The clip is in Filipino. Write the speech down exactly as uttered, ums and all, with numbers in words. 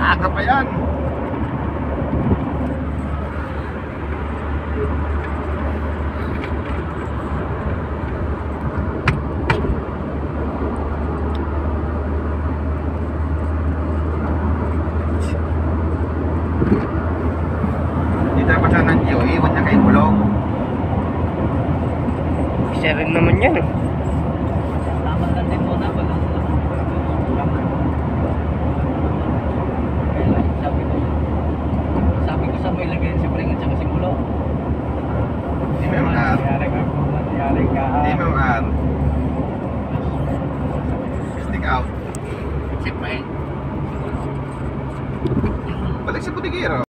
Aga pa yan. Hindi dapat siya ng G O E, iwan niya kay Bulog. Isa rin naman yan eh. Tama lang din muna. Wala sabi ko, sabi ko sa may lagay si Pring at saka si Mulo. Hindi mo yung R. Hindi mo yung R. Stick out. Si Pring. Balik sa Budigero.